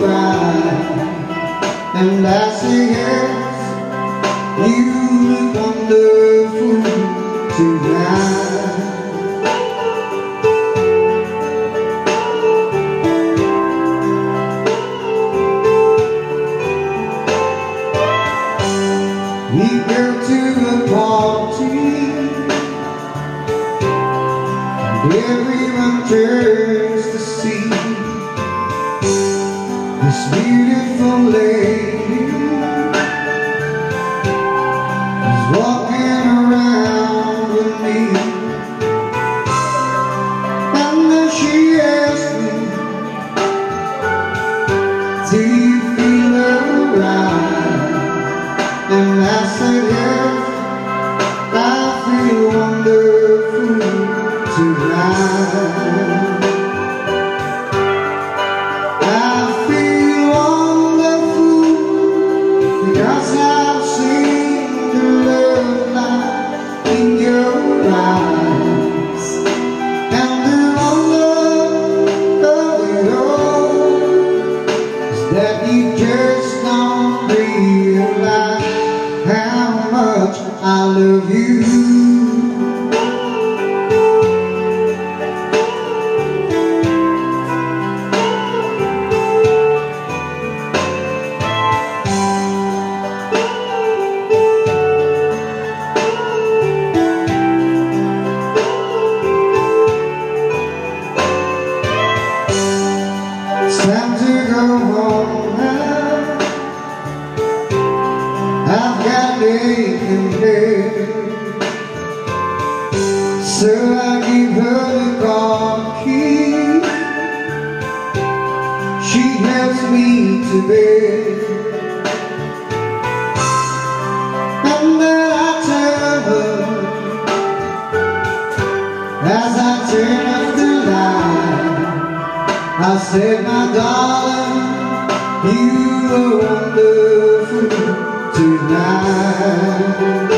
right. And I say yes, you look wonderful tonight. We go to a party and everyone turns to see this beautiful lady is walking around with me. And then she asked me, do you feel alright? And I said yes, I feel wonderful tonight. I feel wonderful because I've seen the love light in your eyes. And the wonder of it all is that you just don't realize how much I love you. It's time to go home now. I've got aching head, so I give her the car key. She helps me to bed, and then I tell her as I turn off the light, I said, my darling, you are wonderful tonight.